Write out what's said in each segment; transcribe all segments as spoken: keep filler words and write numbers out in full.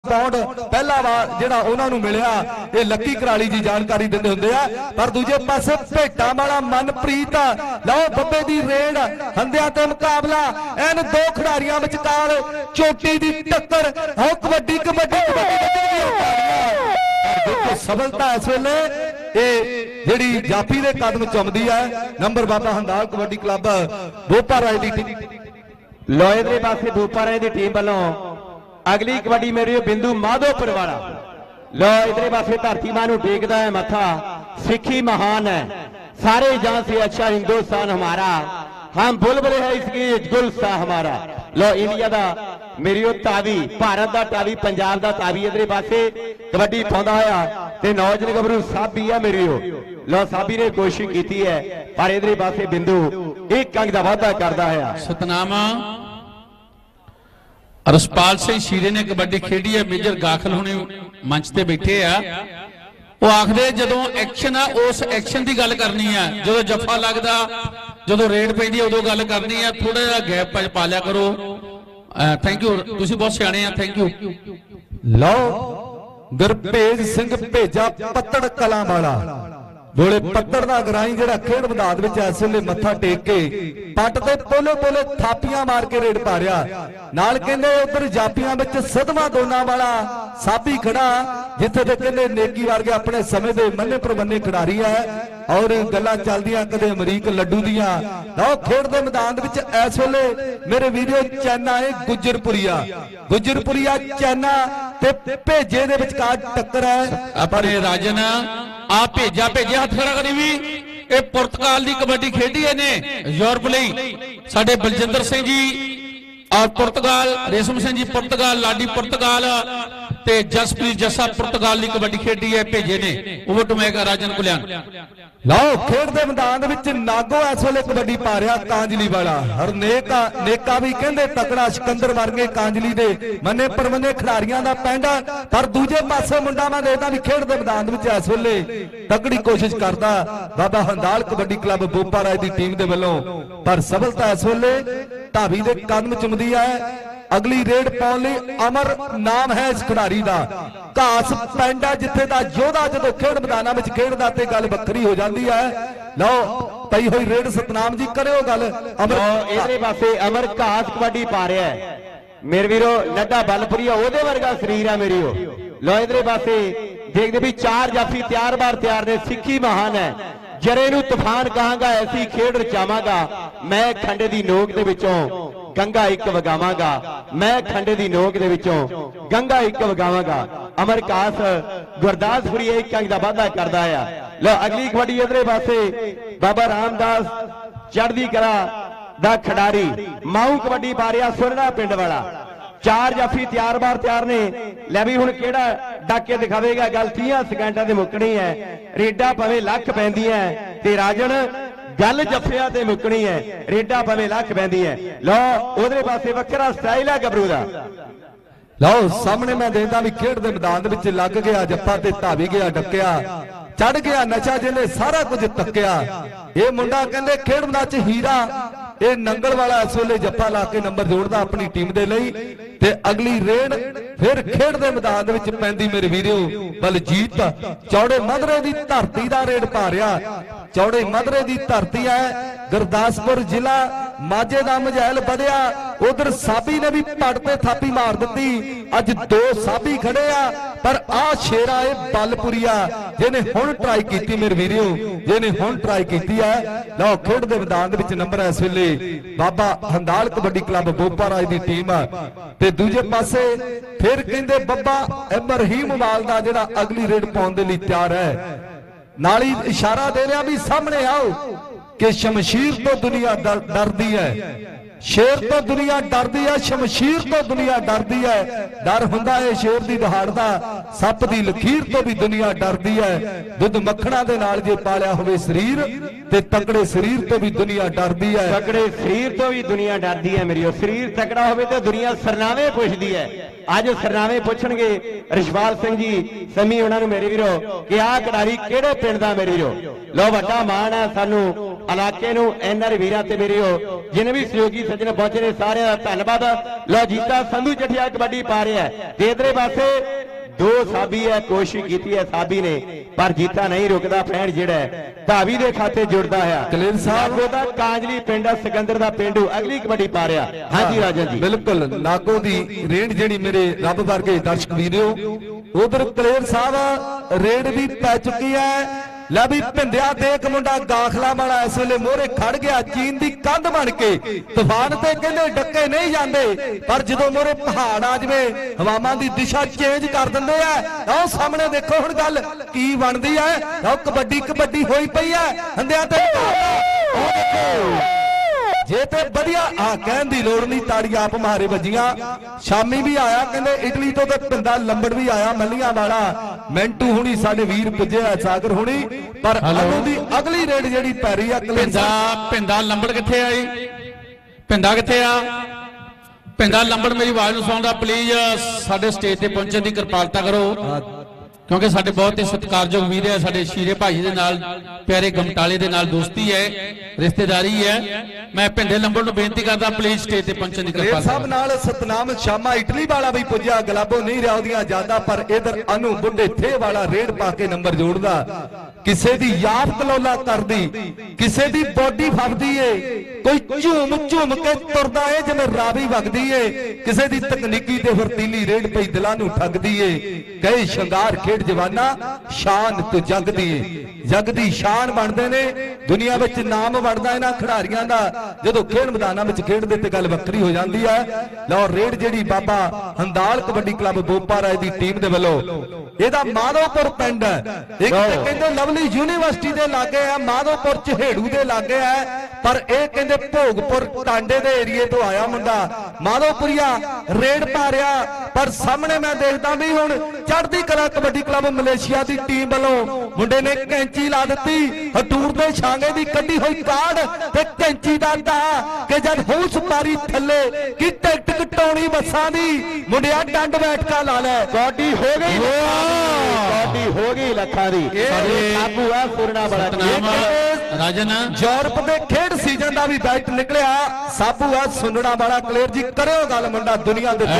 Pond पहला वार जिहड़ा उन्हां नूं मिलिया ये लक्की कराली जी जानकारी दिंदे हुंदे आ। पर दूजे पासे भेटां वाला मनप्रीत लो बब्बे दी रेड हंदियां ते मुकाबला एन दो खिडारियां विचकार चोटी दी टक्कर हो कबड्डी कबड्डी कबड्डी सफलता इस वेले ये जिहड़ी जाफी दे कदम चुमदी है नंबर बाबा हंदाल कबड्डी क्लब बोपाराई दी टीम लो इधर पासे बोपाराई दी टीम वालों अगली कबड्डी मेरी बिंदु माधोपुर वाला लो इधर पासे धरती मां नूं टेकदा है मथा सिखी महान है सारे जहां से अच्छा हिंदुस्तान हमारा हम बुलबुल है इसकी गुलस्ता हमारा लो इंडिया दा मेरी तावी भारत दा तावी पंजाब दा तावी इधर पासे कबड्डी पाउंदा होया ते नौजवान गबरू साबी है मेरी लो साबी ने कोशिश की है पर इधर पासे बिंदु एक अंक दा वाधा करदा है। सतनाम रसपाल सिंह शीरे ने कबड्डी खेडी है मेजर गाखल होने मंच ते बैठे आ वो आखदे जदों एक्शन आ उस एक्शन की गल करनी है जो जफा लगदा जो रेड पैंदी उदों गल करनी है थोड़ा जिहा गैप पा लिया करो। थैंक यू तुसीं बहुत सियाणे आ थैंक यू। लो गुरभेज सिंह भेजा पत्तड़ कलां वाला बोले पत्थर का गराई जो खेड मैदान में इस वे मत्था टेक के पट ते पोले पोले थापियां मार के रेड पा रहा नाल कहंदे उधर जाफियां में सदमा दोना वाला साबी खड़ा जिथे ते कहंदे नेकी वर्गे अपने समय के मन्ने प्रबन्ने खिडारी है और गल्लां चलदियां कदे अमरीक लड्डू दियां लो खेड दे मैदान में इस वेले मेरे वीडियो चैना है गुजरपुरिया गुजरपुरिया चैना ते भेजे दे विचकार टक्कर है अपने राजन आ भेजा भेजे हथ खड़ा करी भी ये पुर्तगाल की कबड्डी खेडी ने यूरोप लई साडे बलजिंदर सिंह जी और पुर्तगाल रेशम सिंह जी पुर्तगाल लाडी पुर्तगाल ते जसप्रीत जस्सा पुर्तगाल की कबड्डी खेडी है भेजे ने ओवर टू मैक राजन कुलियान लो खेड दे मैदान विच नागो इस वेले कबड्डी पा रहा कांजली वाला और नेका नेका भी कहंदे तकड़ा सिकंदर वर्गे कांजली दे मन्ने परमन्ने खिडारियां दा पैंडा पर दूजे पासे मुंडा मैं देखदा भी खेड दे मैदान विच इस वेले तगड़ी कोशिश करदा बाबा हंदाल कबड्डी क्लब बोपाराई दी टीम दे वल्लों पर सफलता इस वेले ढाबी दे कदम चुमदी है। अगली रेड पाउण लई अमर नाम है इस खिडारी का घास पैंडा जिथे दा योधा जो खेड मैदानां विच खेडदा ते गल वक्री हो जाती है। लो पई हुई रेड सतनाम जी करियो गल अमर इधरे पासे अमर घास कबड्डी पा रहा है मेरे वीरो नड्डा बलपुरिया ओदे वर्गा शरीर है मेरी लो इधरे पासे देखते भी चार जाफी तैयार बार तैयार ने सिखी महान है जरे नू तूफान कहांगा ऐसी खेड रचावांगा मैं खंडे दी नोक दे विचों गंगा एक वगावांगा मैं खंडे दी नोक दे विचों गंगा एक वगावांगा अमर घास गुरदासपुरी एक अंक दा वाधा करदा है। लो अगली कबड्डी इधरे पासे बाबा रामदास चढ़दी कला दा खिडारी माऊ कबड्डी पा रहा सुरना पिंड वाला चार जाफी तैयार बार तैयार ने लै भी हुण केड़ा डाके दिखावेगा गल तीस सेकंडां ते मुकनी है रेडा भावें लख पैंदियां ते राजन गल जफिया ते मुकनी है रेडा भावें लख पैंदी है। लो उधरे पासे वक्रा स्टाइल है गबरू दा लो सामने मैं देखदा भी खेड दे मैदान विच लग गया जप्पा ते धावी गया डकिया चढ़ गया नशा जिन्हें सारा कुछ तकिया ये मुंडा कहंदे खेड मैदान च हीरा ये नंगल वाला इस वेले जप्पा ला के नंबर जोड़दा अपनी टीम दे लई ते अगली रेड फिर खेड दे मैदान विच पैंदी मेरे वीरो बलजीत चौड़े मधरे दी धरती दा रेड पा रहा चौड़े मधरे दी धरती है गुरदासपुर जिला माझे दा मझैल बढ़िया उधर साबी ने भी पट ते थापी मार दी अज दो साबी खड़े आ पर आ शेरा है बलपुरिया जिन्हें हुण ट्राई की मेरे वीरो जिन्हें हुण ट्राई की है। लो खेड दे मैदान विच नंबर इस वेले बाबा हंदाल कबड्डी क्लब बोपाराई दी टीम ते दूजे पासे फिर कहंदे बब्बा इब्राहिम वाल दा जिहड़ा अगली रेड पाउण दे लई तैयार है नाली इशारा दे रहा भी सामने आओ कि शमशीर तो दुनिया डरदी है शेर तो दुनिया डरदी है शमशीर तो दुनिया डरदी है डर हुंदा है शेर दी दहाड़ दा सप दी लकीर तो भी दुनिया डरदी है दुध मक्खणा दे नाल जे पालिया होवे शरीर ते तकड़े शरीर तो भी दुनिया डरदी है तकड़े शरीर तो भी दुनिया डरदी है मेरी शरीर तकड़ा होवे ते दुनिया सरनावे पुछदी है आज सरनावे पुछणगे रिशपाल सिंह जी समी उन्हां नूं मेरे वीरो कि आ खिडारी किहड़े पिंड दा मेरे वीरो लो वड्डा मान है सानू ਇਲਾਕੇ ਨੂੰ ਐਨਆਰ ਵੀਰਾਂ ਤੇ ਮੇਰਿਓ ਜਿਨੇ ਵੀ ਸਹਿਯੋਗੀ ਸੱਜਣ ਪਹੁੰਚੇ ਨੇ ਸਾਰਿਆਂ ਦਾ ਧੰਨਵਾਦ। ਲਓ ਜੀਤਾ ਸੰਧੂ ਜਠਿਆ ਕਬੱਡੀ ਪਾ ਰਿਹਾ ਤੇ ਇਧਰੇ ਪਾਸੇ ਦੋ ਸਾਬੀ है कोशिश की है साबी ने पर जीता नहीं रुकता फैन जेड़ा धावी दे खाते जुड़ता है कलील साहब दा कांजली पिंड सिकंदर दा पिंडू अगली कबड्डी पा रहा। हाँ जी राजन जी बिल्कुल नागो दी रेड जेड़ी मेरे रब वर्गे दर्शक वीरो उधर कलील साहब रेड भी पै चुकी है। लै भी भिंदिया देख मुंडा गाखला वाला इस वेले मोहरे खड़ गया चीन दी कंध बन के तूफान ते कहंदे डके नहीं जांदे पर जदों मोहरे पहाड़ आ जवे हवावां दी दिशा चेंज कर दिंदे आ। आओ सामने देखो हुण गल की बनदी है। आओ कबड्डी कबड्डी होई पई है हंदिया ते जे ते बढ़िया आ कहन दी लोड़ नहीं ताड़ी आप मारे वजियां। शामी भी आया कहंदे इटली तो ते पिंदा लंबड़ भी आया मलियां वाला मिंटू हुणी साडे वीर पुजे आ सागर हुणी पर अनु दी अगली रेड जेड़ी पै रही है पिंदा पिंदा लंबड़ किथे आई पिंदा किथे आ पिंदा लंबड़ मेरी आवाज नु सुणदा प्लीज साडे स्टेज ते पहुंचण दी किरपालता करो क्योंकि साडे बहुत ही सत्कारयोग वीर है साडे शीरे भाई दे नाल प्यारे गमटाले दे नाल दोस्ती है रिश्तेदारी है। मैं भिंडे लंबड़ नु बेनती करदा प्लीज स्टेज ते पहुंचण दी किरपालता साहब नाल सतनाम शामा इटली वाला भी पुज्या गलाबो नहीं रहा ओदियां ज्यादा पर इधर अनु बुड्ढे थे वाला रेड पा के नंबर जोड़दा किसे दी याद कलौला करदी किसे दी बॉडी फड़दी है कोई झूम झूम के तुरदा है जिवें रावी वगदी है किसे दी तकनीकी ते फुर्तीली रेड पई दिलां नु ठगदी है कई शंगार खेड जवाना शान तो जग दी जग दी शान बनते ने दुनिया विच नाम बनता इन्हां खिडारियां दा जदों खेड मैदानां विच खेडदे ते गल वक्री हो जाती है। लो रेड जिहड़ी बाबा हंदाल कबड्डी क्लब बोपाराय दी टीम दे वल्लों इहदा माधोपुर पिंड एक कहंदे लवली यूनीवर्सिटी दे लागे है माधोपुर चहेड़ू दे लागे है पर यह कहंदे भोगपुर टांडे दे एरिए तो आया मुंडा माधोपुरिया रेड पा रहा पर सामने मैं देखदा भी हुण चढ़दी कला कबड्डी क्लब मलेशिया की टीम वालों मुंडे ने कैंची ला दी हटूर दे छांगे दी कड्डी हुई कार्ड ते कैंची दा दा कि जब होश पारी थले कि टिकट कटाउणी बसां दी मुंडिया डंड बैठका ला ले कबड्डी हो गई कबड्डी हो गई लखा दी साबू है सुरना बड़ा राजन यूरोप के खेड सीजन का भी बैट निकलिया साबू है सुनना वाला क्लियर जी करो गल मुंडा दुनिया दे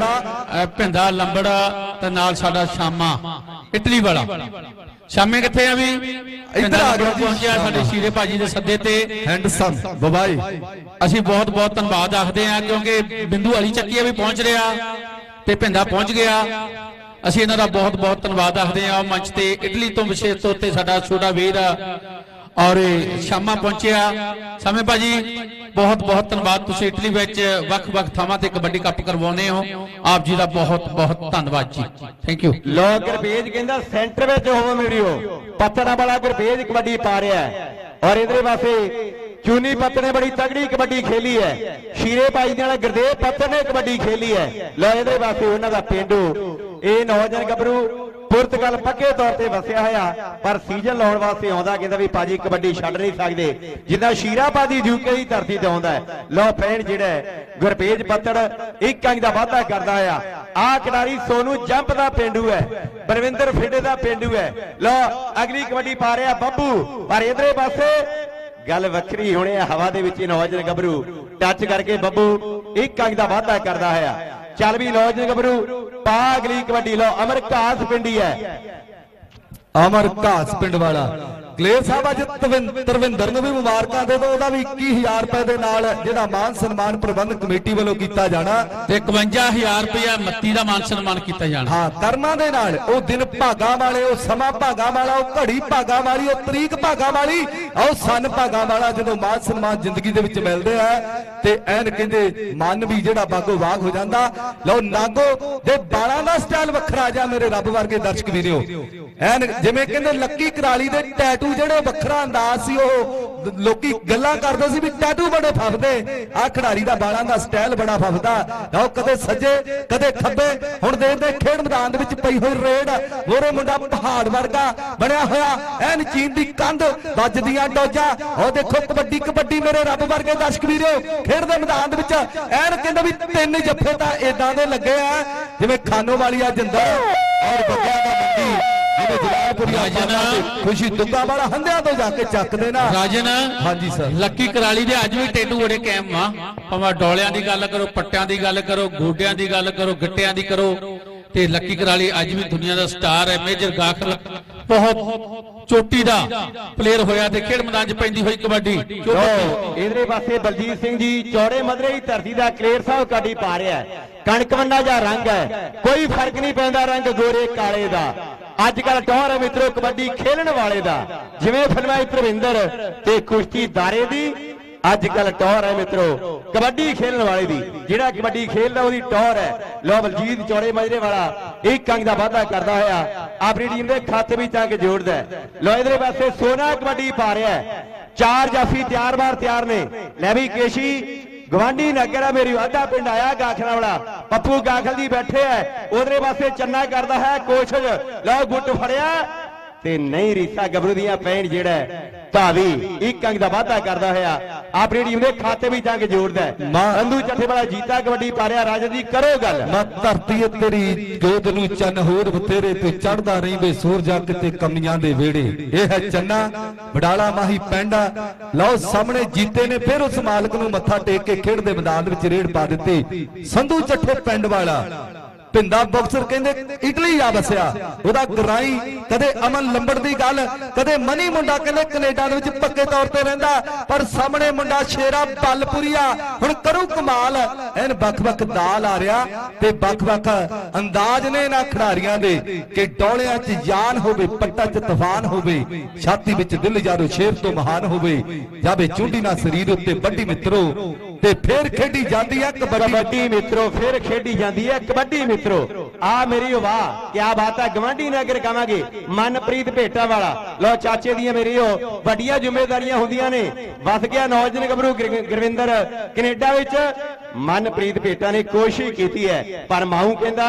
भिंदा लंबड़ ते नाल साडा शामा इटली वाला शामे किथे आ भी इधर आ गया पहुंचया साडे शीरे भाजी दे सद्दे ते हैंडसम बबाई असी बहुत बहुत धन्यवाद आखदे हां क्योंकि बिंदु वाली चक्कीया भी पहुंच रहा ते भिंदा पहुंच गया असी इन्हां दा बहुत बहुत धन्यवाद आखदे हां। मंच ते इटली तो विशेष तौर ते साडा छोटा वीर और शामा पहुंचया सामे भाजी बहुत बहुत धन्यवाद तुसीं इटली विच वख वख थावां ते कबड्डी कप करवाउने हो आप जी दा बहुत बहुत धन्यवाद जी थैंक यू। लो गुरबेज कहंदा सेंटर विच होवो मेरियो पत्थरा वाला गुरबेज कबड्डी पा रहा है और इधर पासे चूनी पत्थर ने बड़ी तगड़ी कबड्डी खेली है शीरे भाई ने गुरदेव पत्थर ने कबड्डी खेली है। लो इधर पासे उन्हां दा पिंडू ये नौजवान गबरू पुर्तगाल पक्के तौर पर वसिया होया पर सीजन लाने वास्ते आउंदा कहंदा भी पाजी कबड्डी छड्ड नहीं सकदे जिन्ना शीरा पाजी यूके की धरती ते आउंदा है। लो फैन जिहड़ा गुरपेज पत्तड़ एक अंक दा वाधा करदा आ आ खिडारी सोनू जंप दा पेंडू है बलविंदर फिडे दा पेंडू है। लो अगली कबड्डी पा रहा बब्बू पर इधरे पासे गल वक्री होने हवा दे विच नौजवान गबरू टच करके बब्बू एक अंक दा वाधा करदा है। चल भी नौजवान गबरू पा अगली कबड्डी लो अमर घास पिंडी है अमर घास पिंड वाला क्लेर साहब अज तरविंदर नूं भी मुबारकां दे दो ओदा भी इक्की हज़ार रुपए दे नाल जिहड़ा मान सन्मान प्रबंध कमेटी वालों कीता जाना ते इकवंजा हज़ार रुपया मत्ती दा मान सन्मान कीता जाना। हां कर्मां दे नाल ओ दिन भागां वाले ओ समा भागां वाला ओ घड़ी भागां वाली ओ तरीक भागां वाली ओ सन भागां वाला जदों मान सन्मान जिंदगी दे विच मिलदे आ ते ऐन कहंदे मन भी जिहड़ा बागो बाग हो जांदा। लो नागो दे बालां दा स्टाइल वखरा जा मेरे रब वर्गे दर्शक वीरो ऐन जिवें कहंदे लक्की कराली दे टैटू जेड़े वखरा अंदाज सी ओ लोकी गल्लां करदे सी भी टैटू बड़े फफदे आ खिडारी दा बालां दा स्टाइल बड़ा फफदा आओ कदे सज्जे कदे खब्बे हुण देखदे खेड मैदान दे विच पई होई रेड मोरे मुंडा पहाड़ वर्गा बनया होया ऐन चीन दी कंध वजदियां डोजा ओ देखो कबड्डी कबड्डी मेरे रब वर्गे दर्शक वीरो खेड दे मैदान दे विच ऐन कहंदे भी तीन जफ्फे तां इदां दे लगे आ जिवें खानो वाली आ जिंदा और बग्गियां दा मंडी खुशी दुग्गा वाला हंदिया तो जाके चक देना राजन। हाँ जी सर। लक्की कराली दे अज भी टेटू बड़े कायम वा, भावें डोलियां दी गल करो, पट्टियां दी गल करो, गोडियां दी गल करो, गिट्टियां दी करो, ते लक्की कराली अज भी दुनिया का स्टार है। मेजर गाखल बहुत चोटी दा प्लेयर होया ते खेड मैदान च पैंदी हुई कबड्डी। इधरे पासे बलजीत सिंह जी चौड़े मदरे की धरती का कलेर साहब कबड्डी पा रहा है। कणक वन्ना जा रंग है, कोई फर्क नहीं पैंदा रंग गोरे काले दा। अजकल टौर है मित्रों कबड्डी खेलन वाले दा, जिवें फिल्मां धर्मिंदर ते कुश्ती दारे दी अजकल टौर है मित्रों कबड्डी खेलने वाले दी। जिहड़ा कबड्डी खेलदा ओदी टौर है। लो बलजीत चौड़े मजरे वाला एक अंक का वाधा करदा होया अपनी टीम के खाते भी तक जोड़दा है। लो इधर पासे सोना कबड्डी पा रहा है। चार जाफी तैयार बार तैयार ने। लै भी केशी गवांडी नगर है मेरी आधा पिंड आया गाखला वाला पप्पू गाखल जी बैठे है। उधरे पासे चन्ना करता है कोशिश। लो गुट फड़िया ते नहीं रीसा गबरू दियां पैण जेड़ा धावी एक अंक का वाधा करता होया अपनी टीम के खाते भी जाके जोड़दा है। संधू चट्ठे वाला जीता कबड्डी पा रहा। राजा जी करो गल। मैं धरती तेरी गोद नूं चन होर बतेरे ते चढ़दा रही वे सूरजा किते कमियां दे वेड़े। ये है चन्ना बडाला माही पैंडा। लो सामने जीते ने फिर उस मालक नूं मत्था टेक के खेड दे मैदान विच रेड पा दित्ती। संधू चट्ठे पिंड वाला भिंदा बॉक्सर कहंदे इटली आ बसिया ओदा गराई कदे अमन लंबड़ दी गल कदे मनी मुंडा कहंदे कनेडा दे विच पक्के तौर ते रहिंदा पर सामने मुंडा शेरा बलपुरिया हुण करू कमाल। एन बख-बख दाल आ रिहा ते बख-बख अंदाज ने इन्हां खिडारियां दे कि डोलियां च जान होवे पट्टा च तूफान होवे छाती विच दिल यारो शेर तो महान होवे जावे चुंडी ना शरीर उत्ते बड्डी मित्रो ते फिर खेडी जाती है कबड्डी मित्रों फिर खेडी जाती है कबड्डी मित्रों। आ मेरी वाह क्या बात है। गवांडी नगर कहांगे मनप्रीत भेटा वाला। लो चाचे दियां मेरी वड्डियां जिम्मेदारियां होंदियां ने। वस गया नौजवान गबरू गुरविंदर कनेडा विच। मनप्रीत भेटा ने कोशिश की है पर माऊ कहंदा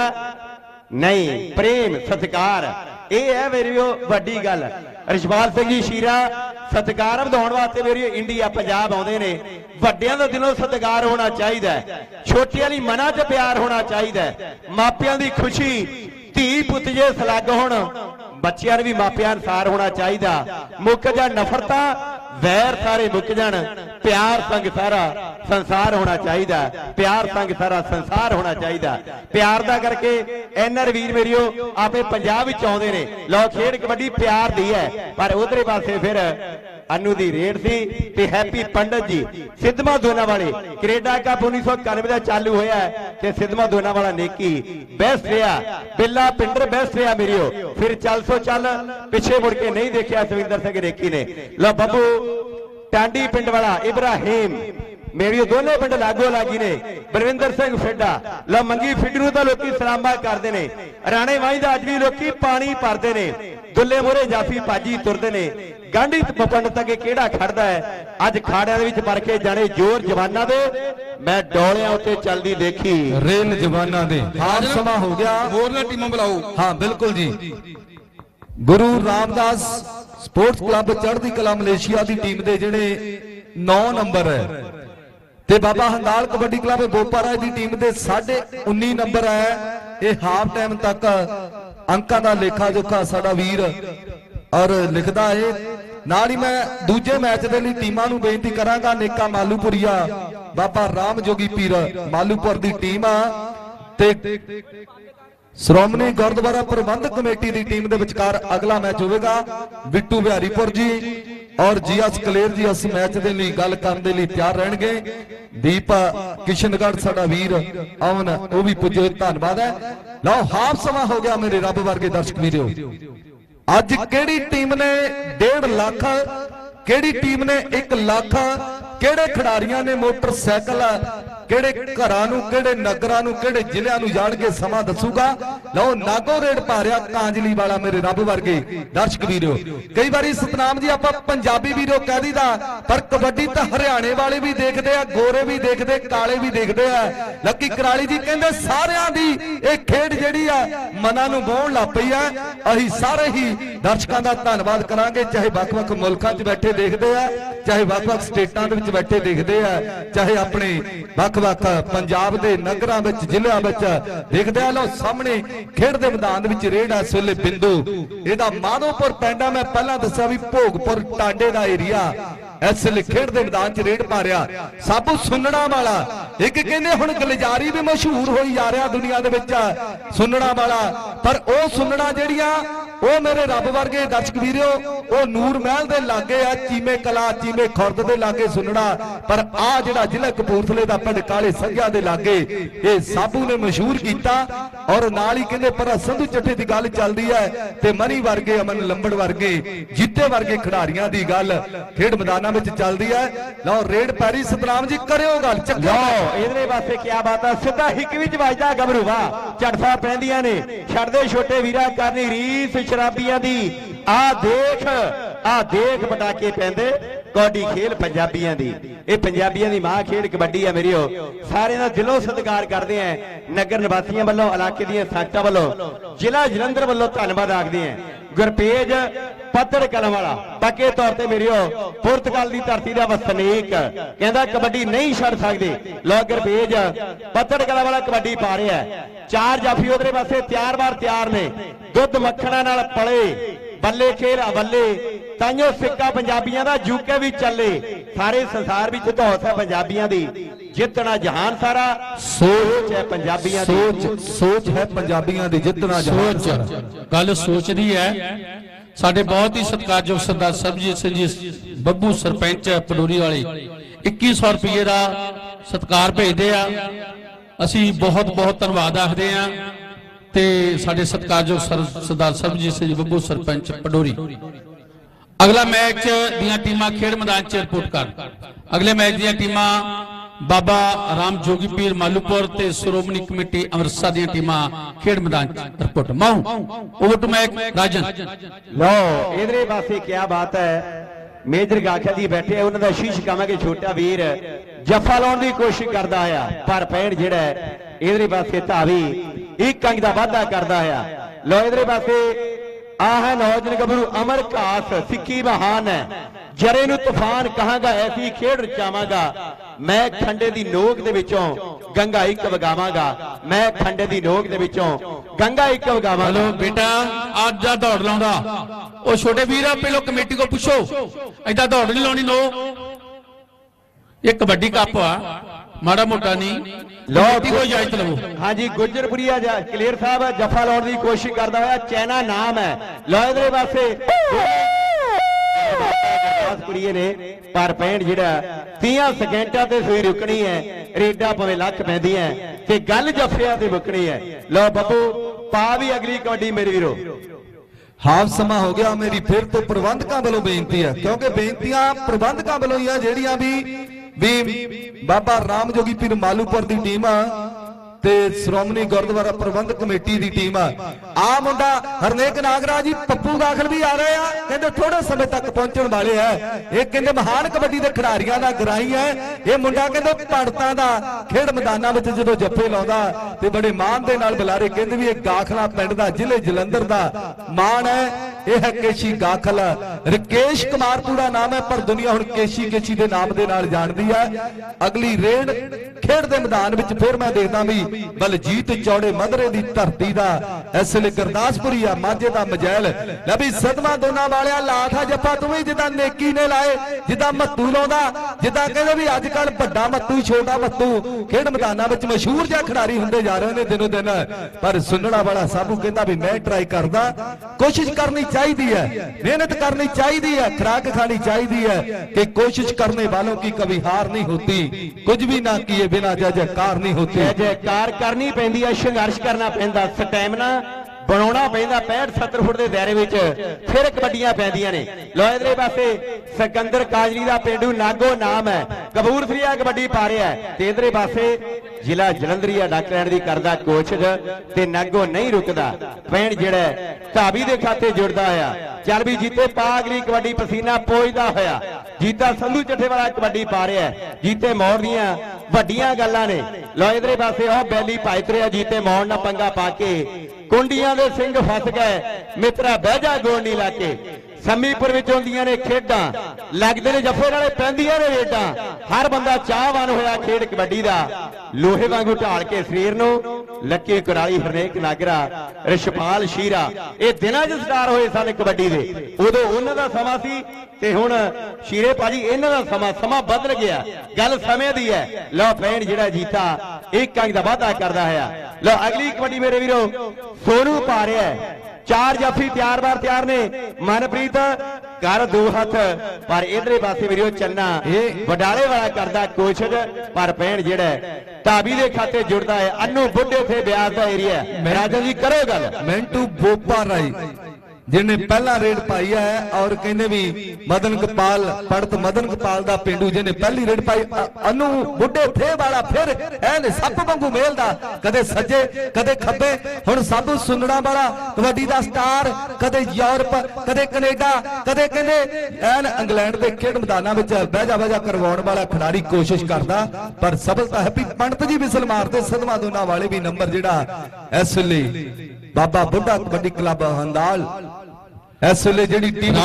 नहीं प्रेम सत्कार ये है मेरी वड्डी गल। रिशपाल सिंह जी शीरा सत्कार वधाउण वास्ते मेरी इंडिया पंजाब आउंदे ने। वड्डियां दा दिलों सत्कार होना चाहिए। छोटियां दी मना च प्यार होना चाहिए। मापियां दी खुशी धी पुत जे सलग होण बच्चियां भी मापियां अनुसार होना चाहिए। मुक जा नफरता वैर सारे मुक जान प्यार संग सारा संसार होना चाहिए। प्यार संग सारा संसार होना चाहिए। प्यार दा करके एनआर वीर मेरियो आपे पंजाब विच आउंदे ने। लो खेड कबड्डी प्यार दी है पर उधरे पासे फिर अनु दी रेड सी ते हैप्पी पंडित जी सिद्धमा दोना वाले कनेडा कप उन्नीस सौ इक्यानवे का चालू होया ते सिद्धमा दोना वाला नेकी बेस्ट रहा। बिल्ला पिंडर बेस्ट रहा मेरियो। फिर चल सो चल पिछे मुड़ के नहीं देखा सविंदर सिंह नेकी ने। लो बब्बू टांडी पिंड वाला इब्राहिम मेरी दोनों पिंड लागो लागी ने। बलविंदर सिंह फिड्डा लो मंगी फिड्डू तो लोग सलामा करते ने। राणे वाई का अज भी लोग पानी भरते ने। दुल्ले मोरे जाफी पाजी तुरते ने। गांधी पंड तक केड़ा खड़दा है अज खाड़ियां दे विच पर के जाने जोर जवाना दे मैं डोलियां उत्ते चलदी देखी रेल जवाना दे। हार समा हो गया होरना टीमां बुलाओ। हाँ बिल्कुल जी। गुरु Ramdas sports club Chardi Kala Malaysia की टीम के जिहड़े नौ नंबर है ते बाबा हंदाल कबड्डी क्लब बोपाराय की टीम के साढ़े उन्नी नंबर है। ये हाफ टाइम तक अंकां दा लेखा जोखा साडा वीर और लिखदा है। नाल ही मैं दूजे मैच के लिए टीमां नूं बेनती करांगा। नेका मालूपुरिया बाबा राम जोगी पीर मालूपुर की टीम ते श्रोमणी गुरुद्वारा प्रबंधक कमेटी की टीम के विचकार अगला मैच होगा। बिट्टू बिहारीपुर जी और जीएस कलेर जी इस मैच के लिए गल करने के लिए तैयार रहणगे। दीप किशनगढ़ साडा वीर अवन वो भी पुजे धन्यवाद है। लो हाफ समा हो गया मेरे रब वर्गे दर्शक वीरों। अज केड़ी टीम ने डेढ़ लाख केड़ी टीम ने एक लाख केड़े खिडारियां ने मोटरसाइकिल केड़े घरां नूं केड़े नगरां नूं केड़े जिलियां नूं जाण के समा दसूगा। लो नागो रेड पा रहा कांजली वाला मेरे रब वर्गे दर्शक वीरों। कई बार सतनाम जी आपां पंजाबी वीरों कह दीदा पर कबड्डी तो हरियाणे वाले भी देखते हैं गोरे भी देखते काले भी देखते हैं। लक्की कराली जी कहंदे सारियां दी ये खेड जिहड़ी आ मनां नूं मोहण लग पई है। असीं सारे ही दर्शकां दा धन्नवाद करांगे चाहे वख-वख मुल्कां 'च बैठे देखते हैं चाहे वख-वख स्टेटां दे विच बैठे देखते हैं चाहे अपने वख ਵੱਖ ਪੰਜਾਬ ਦੇ ਨਗਰਾਂ ਵਿੱਚ ਜ਼ਿਲ੍ਹਿਆਂ ਵਿੱਚ ਦੇਖਦੇ ਆ। ਲੋ ਸਾਹਮਣੇ ਖੇਡ ਦੇ ਮੈਦਾਨ ਵਿੱਚ ਰੇਡ ਇਸ ਵੇਲੇ ਬਿੰਦੂ ਇਹਦਾ ਮਾਧੋਪੁਰ ਪਿੰਡ ਆ। ਮੈਂ ਪਹਿਲਾਂ ਦੱਸਿਆ ਵੀ ਭੋਗਪੁਰ ਟਾਂਡੇ ਦਾ ਏਰੀਆ ਇਸ ਵੇਲੇ ਖੇਡ ਦੇ ਮੈਦਾਨ 'ਚ ਰੇਡ ਪਾ ਰਿਹਾ। ਸਾਬੂ ਸੁੰਨਣਾ ਵਾਲਾ ਇੱਕ ਕਹਿੰਦੇ ਹੁਣ ਗਲਜਾਰੀ ਵੀ ਮਸ਼ਹੂਰ ਹੋਈ ਜਾ ਰਿਹਾ ਦੁਨੀਆ ਦੇ ਵਿੱਚ ਸੁੰਨਣਾ ਵਾਲਾ, ਪਰ ਉਹ ਸੁੰਨਣਾ ਜਿਹੜੀਆਂ ਉਹ ਮੇਰੇ ਰੱਬ ਵਰਗੇ ਦਰਸ਼ਕ ਵੀਰੋ ਉਹ ਨੂਰ ਮਹਿਲ ਦੇ ਲਾਗੇ ਆ, ਚੀਮੇ ਕਲਾ ਚੀਮੇ ਖੁਰਦ ਦੇ ਲਾਗੇ ਸੁੰਨਣਾ, ਪਰ ਆ ਜਿਹੜਾ ਜ਼ਿਲ੍ਹਾ ਕਪੂਰਥਲੇ ਦਾ ਪਿੰਡ ਕਾਲੇ ਸੰਘਿਆ ਦੇ ਲਾਗੇ ਇਹ ਸਾਬੂ ਨੇ ਮਸ਼ਹੂਰ ਕੀਤਾ। ਔਰ ਨਾਲ ਹੀ ਕਹਿੰਦੇ ਪਰ ਸੰਧੂ ਚੱਠੇ ਦੀ ਗੱਲ ਚੱਲਦੀ ਹੈ ਤੇ ਮਨੀ ਵਰਗੇ ਅਮਨ ਲੰਬੜ ਵਰਗੇ ਜੀਤੇ ਵਰਗੇ ਖਿਡਾਰੀਆਂ ਦੀ ਗੱਲ ਖੇਡ ਮੈਦਾਨਾਂ ਵਿੱਚ ਚੱਲਦੀ ਹੈ। ਲਓ ਰੇਡ ਪੈਰੀ ਸਤਨਾਮ ਜੀ ਕਰਿਓ ਗੱਲ ਚੱਕੋ ਇਧਰੇ ਪਾਸੇ ਕੀ ਬਾਤ ਆ, ਸਿੱਧਾ ਹਿੱਕ ਵਿੱਚ ਵੱਜਦਾ ਗੱਭਰੂ ਵਾ ਝੜਫਾ ਪੈਂਦੀਆਂ ਨੇ ਛੱਡਦੇ ਛੋਟੇ ਵੀਰਾ ਕਰਨੀ ਰੀਸ ਸ਼ਰਾਬੀਆਂ ਦੀ। ਆ ਦੇਖ ਆ ਦੇਖ ਪਟਾਕੇ ਪੈਂਦੇ ਕਬੱਡੀ ਖੇਲ ਪੰਜਾਬੀਆਂ ਦੀ, ਇਹ ਪੰਜਾਬੀਆਂ ਦੀ ਮਾਂ ਖੇਡ ਕਬੱਡੀ ਆ ਮੇਰੀਓ। ਸਾਰਿਆਂ ਦਾ ਦਿਲੋਂ ਸਤਿਕਾਰ ਕਰਦੇ ਆ, ਨਗਰ ਨਿਵਾਸੀਆਂ ਵੱਲੋਂ ਇਲਾਕੇ ਦੀਆਂ ਸੰਗਤਾਂ ਵੱਲੋਂ ਜ਼ਿਲ੍ਹਾ ਜਲੰਧਰ ਵੱਲੋਂ ਧੰਨਵਾਦ ਆਖਦੇ ਆ। ਗੁਰਪੇਜ ਪੱਤੜ ਕਲਮ ਵਾਲਾ ਪੱਕੇ ਤੌਰ ਤੇ ਮੇਰੀਓ ਪੁਰਤਗਾਲ ਦੀ ਧਰਤੀ ਦਾ ਵਸਨੀਕ ਕਹਿੰਦਾ ਕਬੱਡੀ ਨਹੀਂ ਛੱਡ ਸਕਦੇ। ਲੋ ਗੁਰਪੇਜ ਪੱਤੜ ਕਲਮ ਵਾਲਾ ਕਬੱਡੀ ਪਾ ਰਿਹਾ, ਚਾਰ ਜਾਫੀ ਉਧਰੇ ਪਾਸੇ ਤਿਆਰ ਬਾਰ ਤਿਆਰ ਨੇ, ਦੁੱਧ ਮੱਖਣਾ ਨਾਲ ਪਲੇ ਬੱਲੇ ਖੇਲ ਬੱਲੇ ਤਾਈਓ ਸਿੱਕਾ ਪੰਜਾਬੀਆਂ ਦਾ ਯੂਕੇ ਵੀ ਚੱਲੇ। ਸਾਰੇ ਸੰਸਾਰ ਵਿੱਚ ਧੌਸ ਹੈ ਪੰਜਾਬੀਆਂ ਦੀ, ਜਿੱਤਣਾ ਜਹਾਨ ਸਾਰਾ ਸੋਚ ਹੈ ਪੰਜਾਬੀਆਂ ਦੀ, ਸੋਚ ਸੋਚ ਹੈ ਪੰਜਾਬੀਆਂ ਦੀ ਜਿੱਤਣਾ ਜਹਾਨ ਸਾਰਾ। ਗੱਲ ਸੋਚਦੀ ਹੈ। ਸਾਡੇ ਬਹੁਤ ਹੀ ਸਤਿਕਾਰਯੋਗ ਸਰਦਾਰ ਸਰਬਜੀਤ ਸਿੰਘ ਜੀ ਬੱਬੂ ਸਰਪੰਚ ਪਡੋਰੀ ਵਾਲੇ ਇੱਕੀ ਸੌ ਰੁਪਏ ਦਾ ਸਤਿਕਾਰ ਭੇਜਦੇ ਆ। ਅਸੀਂ ਬਹੁਤ ਬਹੁਤ ਧੰਨਵਾਦ ਆਖਦੇ ਆ ਤੇ ਸਾਡੇ ਸਤਿਕਾਰਯੋਗ ਸਰਦਾਰ ਸਰਬਜੀਤ ਸਿੰਘ ਬੱਬੂ ਸਰਪੰਚ ਪਡੋਰੀ। ਅਗਲਾ ਮੈਚ ਦੀਆਂ ਟੀਮਾਂ ਖੇਡ ਮੈਦਾਨ 'ਚ ਰਿਪੋਰਟ ਕਰ। ਅਗਲੇ ਮੈਚ ਦੀਆਂ ਟੀਮਾਂ ਬਾਬਾ ਰਾਮ ਜੋਗੀ ਪੀਰ ਮਾਲੂਪੁਰ ਤੇ ਸ਼੍ਰੋਮਣੀ ਕਮੇਟੀ ਅੰਮ੍ਰਿਤਸਰ ਦੀਆਂ ਟੀਮਾਂ ਖੇਡ ਮੈਦਾਨ 'ਚ ਰਿਪੋਰਟ। ਮਾਉ ਓਵਰ ਟੂ ਮੈਚ ਰਾਜਨ। ਲਓ ਇਧਰੇ ਪਾਸੇ ਕੀ ਬਾਤ ਹੈ, ਮੇਜਰ ਗਾਖਾ ਜੀ ਬੈਠੇ ਉਹਨਾਂ ਦਾ ਸ਼ੀਸ਼ ਕਹਾਂਗੇ ਛੋਟਾ ਵੀਰ ਜੱਫਾ ਲਾਉਣ ਦੀ ਕੋਸ਼ਿਸ਼ ਕਰਦਾ ਆ, ਪਰ ਪੈਣ ਜਿਹੜਾ ਇਧਰੇ ਪਾਸੇ ਧਾਵੀ ਇੱਕ ਅੰਗ ਦਾ ਵਾਧਾ ਕਰਦਾ ਆ। ਲਓ ਇਧਰੇ ਪਾਸੇ ਆਹ ਹੈ ਨੌਜਵਾਨ ਗੱਭਰੂ ਅਮਰ ਘਾਸ ਸਿੱਖੀ ਮਹਾਨ ਹੈ, ਜਰੇ ਨੂੰ ਤੂਫਾਨ ਕਹਾਂਗਾ ਐਸੀ ਖੇਡ ਰਚਾਵਾਂਗਾ, ਮੈਂ ਖੰਡੇ ਦੀ ਨੋਕ ਦੇ ਵਿੱਚੋਂ ਗੰਗਾ ਇੱਕ ਵਗਾਵਾਂਗਾ, ਮੈਂ ਖੰਡੇ ਦੀ ਨੋਕ ਦੇ ਵਿੱਚੋਂ ਗੰਗਾ ਇੱਕ ਵਗਾਵਾਂਗਾ। ਹਲੋ ਬੇਟਾ ਅੱਜ ਆ ਦੌੜ ਲਾਉਂਦਾ ਉਹ ਛੋਟੇ ਵੀਰ ਆ, ਪਹਿਲਾਂ ਕਮੇਟੀ ਕੋ ਪੁੱਛੋ ਏਦਾਂ ਦੌੜ ਨਹੀਂ ਲਾਉਣੀ। ਨੋ ਇਹ ਕਬੱਡੀ ਕੱਪ ਆ, ਮਾੜਾ ਮੋਟਾ ਨਹੀਂ, ਕਮੇਟੀ ਕੋ ਇਜਾਜ਼ਤ ਲਵੋ। ਹਾਂਜੀ ਗੁੱਜਰਪੁਰੀਆ ਕਲੀਅਰ ਸਾਹਿਬ ਜੱਫਾ ਲਾਉਣ ਦੀ ਕੋਸ਼ਿਸ਼ ਕਰਦਾ ਹੋਇਆ, ਚੈਨਾ ਨਾਮ ਹੈ। ਲਓ ਇਧਰੇ ਪਾਸੇ ਨੇ ਪਰ ਪੈਂਟ ਜਿਹੜਾ ਤੀਹ ਸਕਿੰਟਾਂ ਤੇ ਸੂਈ ਰੁਕਣੀ ਹੈ, ਰੇਡਾ ਭਾਵੇਂ ਲੱਖ ਪੈਂਦੀਆਂ ਤੇ ਗੱਲ ਜੱਫਿਆਂ ਤੇ ਮੁੱਕਣੀ ਹੈ। ਲਓ ਬੱਬੂ ਪਾ ਵੀ ਅਗਲੀ ਕਬੱਡੀ ਮੇਰੇ ਵੀਰੋ। ਹਾਫ ਸਮਾਂ ਹੋ ਗਿਆ, ਮੇਰੀ ਫਿਰ ਤੋਂ ਪ੍ਰਬੰਧਕਾਂ ਵੱਲੋਂ ਬੇਨਤੀ ਹੈ, ਕਿਉਂਕਿ ਬੇਨਤੀਆਂ ਪ੍ਰਬੰਧਕਾਂ ਵੱਲੋਂ ਹੀ ਆ ਜਿਹੜੀਆਂ ਵੀ ਵੀ ਬਾਬਾ ਰਾਮ ਜੋਗੀ ਪੀਰ ਮਾਲੂਪੁਰ ਦੀ ਟੀਮ ਆ ਤੇ ਸ਼੍ਰੋਮਣੀ ਗੁਰਦੁਆਰਾ ਪ੍ਰਬੰਧਕ ਕਮੇਟੀ ਦੀ ਟੀਮ ਆ। ਆ ਮੁੰਡਾ ਹਰਨੇਕ ਨਾਗਰਾਜ ਜੀ ਪੱਪੂ ਗਾਖਲ ਵੀ ਆ ਰਹੇ ਆ, ਕਹਿੰਦੇ ਥੋੜੇ ਸਮੇਂ ਤੱਕ ਪਹੁੰਚਣ ਵਾਲੇ ਆ। ਇਹ ਕਹਿੰਦੇ ਮਹਾਨ ਕਬੱਡੀ ਦੇ ਖਿਡਾਰੀਆਂ ਦਾ ਗਰਾਈ ਹੈ ਇਹ ਮੁੰਡਾ, ਕਹਿੰਦੇ ਪੜਤਾਂ ਦਾ ਖੇਡ ਮੈਦਾਨਾਂ ਵਿੱਚ ਜਦੋਂ ਜੱਫੇ ਲਾਉਂਦਾ ਤੇ ਬੜੇ ਮਾਣ ਦੇ ਨਾਲ ਬੁਲਾਰੇ, ਕਹਿੰਦੇ ਵੀ ਇਹ ਗਾਖਲਾ ਪਿੰਡ ਦਾ ਜ਼ਿਲ੍ਹੇ ਜਲੰਧਰ ਦਾ ਮਾਣ ਹੈ। ਇਹ ਹੈ ਕੇਸ਼ੀ ਗਾਖਲ, ਰਕੇਸ਼ ਕੁਮਾਰ ਪੂਰਾ ਨਾਮ ਹੈ ਪਰ ਦੁਨੀਆ ਹੁਣ ਕੇਸ਼ੀ ਕੇਸ਼ੀ ਦੇ ਨਾਮ ਦੇ ਨਾਲ ਜਾਣਦੀ ਹੈ। ਅਗਲੀ ਰੇਡ ਖੇਡ ਦੇ ਮੈਦਾਨ ਵਿੱਚ ਫਿਰ ਮੈਂ ਦੇਖਦਾ ਵੀ ਬਲਜੀਤ ਚੌੜੇ ਮਧਰੇ ਦੀ ਧਰਤੀ ਦਾ ਇਸ ਵੇਲੇ ਗੁਰਦਾਸਪੁਰੀ ਆ, ਮਾਝੇ ਦਾ ਮਜੈਲ ਲੈ ਵੀ ਸਦਮਾ ਦੋਨਾਂ ਵਾਲਿਆ ਲਾਠਾ ਜੱਫਾ ਤੂੰ ਵੀ ਜਿੱਦਾਂ ਨੇਕੀ ਨੇ ਲਾਏ, ਜਿੱਦਾਂ ਮੱਤੂ ਲਾਉਂਦਾ, ਜਿੱਦਾਂ ਕਹਿੰਦੇ ਵੀ ਅੱਜ ਕੱਲ ਵੱਡਾ ਮੱਤੂ ਛੋਟਾ ਮੱਤੂ ਖੇਡ ਮੈਦਾਨਾਂ ਵਿੱਚ ਮਸ਼ਹੂਰ ਜਿਹਾ ਖਿਡਾਰੀ ਹੁੰਦੇ ਜਾ ਰਹੇ ਨੇ ਦਿਨੋ ਦਿਨ। ਪਰ ਸੁੰਨਣਾ ਵਾਲਾ ਸਾਬੂ ਕਹਿੰਦਾ ਵੀ ਮੈਂ ਟਰਾਈ ਕਰਦਾ, ਕੋਸ਼ਿਸ਼ ਕਰਨੀ ਚਾਹੀਦੀ ਹੈ, ਮਿਹਨਤ ਕਰਨੀ ਚਾਹੀਦੀ ਹੈ, ਖੁਰਾਕ ਖਾਣੀ ਚਾਹੀਦੀ ਹੈ ਕਿ ਕੋਸ਼ਿਸ਼ ਕਰਨੇ ਵਾलों की कभी हार नहीं होती, कुछ भी ना किए बिना जय जयकार नहीं होती। जय जयकार करनी पैंदी है, संघर्ष करना पैंदा, स्टैमिना बनाउणा पैंदा। पैंठ सत्तर फुट के दायरे में फिर कबड्डियां पैंदियां ने। लो इधरे पासे सिकंदर काजरी का पेंडू नागो नाम है, कपूरथला कबड्डी पा रहा है ते इधरे पासे जिला जलंधरी डॉक्टर की करदा कोशिश ते नागो नहीं रुकदा। पैंठ जिहड़ा धाबी के खाते जुड़दा होया चल भी जीते पा अगली कबड्डी पसीना पोजदा होया। जीता संधू चट्ठे वाला कबड्डी पा रहा है, जीते मौड़ दियां वड्डियां गल्लां ने। लो इधरे पासे ओ बैली पाई तुरिया जीते मौड़ ना पंगा पा के कुंडियां दे सिंह फस गए मित्रा बहजा गोल नहीं लाके। सम्मीपुर विच होंदियां ने खेडां लगदे ने जफे नाले पैंदियां ने रेडां हर बंदा चाहवान होया खेड कबड्डी दा लोहे वांगू ढाल के शरीर नूं लक्के कुराली हरनेक नागरा रिशपाल शीरा ये दिनां च स्टार होए सन कबड्डी दे उदों उन्हां दा समां सी ते हुण शीरे भाजी इन्हां दा समां समां बदल गया गल समय दी है। लो पैण जिहड़ा जीता एक अंक दा वाधा करदा है। लो अगली कबड्डी मेरे वीरो सोनू पा रहा है चार जाफी तैयार बार तैयार ने मनप्रीत कर दो हाथ पर इधरे पासे वीरो चन्ना वडाले वाला करदा कोशिश पर पैण जिहड़ा ढाबी दे खाते जुड़दा है अन्नू बुढ़े थे ब्याज दा एरिया राजन जी करो गल मिंटू बोपाराई जिन्हें पहला रेड पाई है और कहने भी मदन गोपाल पड़त मदन गोपाल दा पिंडू जिन्हें पहली रेड पाई अनु बुढ़े थे वाला फिर एन सप वांगू मेलदा कदे सज्जे कदे खब्बे हुण सब सुनना वाला कबड्डी दा स्टार कदे यूरोप कदे कनेडा कदे कहंदे एन इंग्लैंड दे खेड मैदानां विच बहजा बहजा करवाउण वाला खिडारी कोशिश करदा पर सफलता हैप्पी पंडित जी विसल मारते सदमा दोना वाले भी नंबर जिहड़ा इस लई बाबा बुढ़ा कबड्डी क्लब हंदाल इस वे जी टीम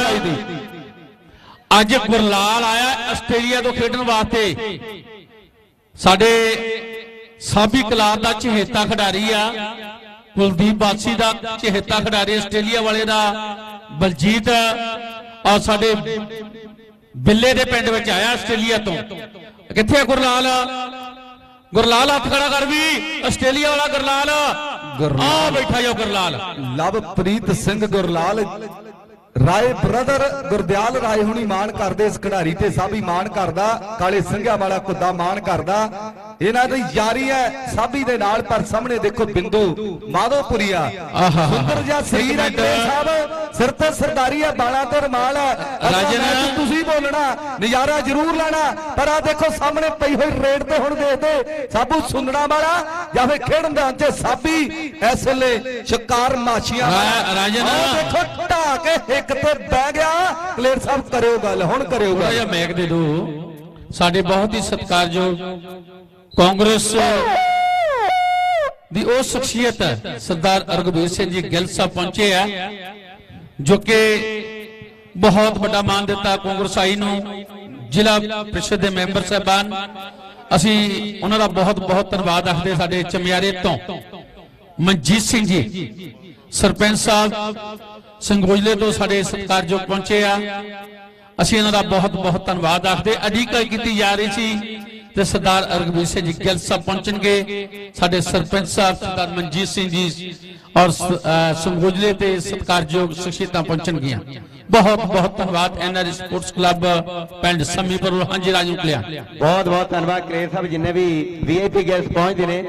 अज गुरलाल आया आस्ट्रेलिया तो खेडन वास्ते साडे साबी क्लब का चहेता खिडारी आ कुलदीप बासी का चहेता खिडारी आस्ट्रेलिया वाले का बलजीत और साडे बिल्ले दे पिंड विच आया आस्ट्रेलिया तो किथे गुरलाल गुरलाल हाथ खड़ा कर भी आस्ट्रेलिया वाला गुरलाल आ बैठा जो गुरलाल लवप्रीत सिंह गुरलाल राय ब्रदर गुरदयाल राय हुणी मान करदे इस खिडारी ते साबी मान करदा काले संघिया वाला कुदा मान करदा इन्हां दी यारी है साबी दे नाल पर सामने देखो बिंदु माधोपुरिया सुंदर जा सही रखते साहब सिर ते सरदारी है बाला ते रमाल है राजन तुसी बोलना नजारा जरूर लेना पर आ देखो सामने पई हुई रेड ते हुण देखदे साबू सुनना वाला या फिर खेड मैदान च साबी इस वेले शिकार माछियां राजन देखो ढा के एक ते बह गया प्लेयर साहब करियो गल हुण करियो गल या मैक दे दो साडे बहुत ही सत्कारयोग कांग्रेस दी ओ शख्सियत सरदार रघुवीर सिंह जी गिल साहब पहुंचे है जो कि बहुत बड़ा मान दिता कांग्रेस आई नूं जिला परिषद के मैंबर साहबान असी उन्हां दा बहुत बहुत धन्यवाद आखदे साडे चमियारे तो मनजीत सिंह जी सरपंच साहब संगोजले तो साडे सत्कारयोग पहुंचे आ असी इन्हां दा बहुत बहुत धन्यवाद आखदे अजीकल की जा रही सी ते सरदार रघुवीर सिंह जी गिल साहब पहुंचणगे साडे सरपंच साहब सरदार मनजीत सिंह जी और संगोजले ते सत्कारयोग शख्सियतां पहुंचणगियां बहुत बहुत धन्यवाद एनआर स्पोर्ट्स क्लब पिंड सम्मीपुर हांजी राजू कलिया बहुत बहुत धन्यवाद क्रेर साहब जिन्ने भी वीआईपी गेस्ट पहुंचते ने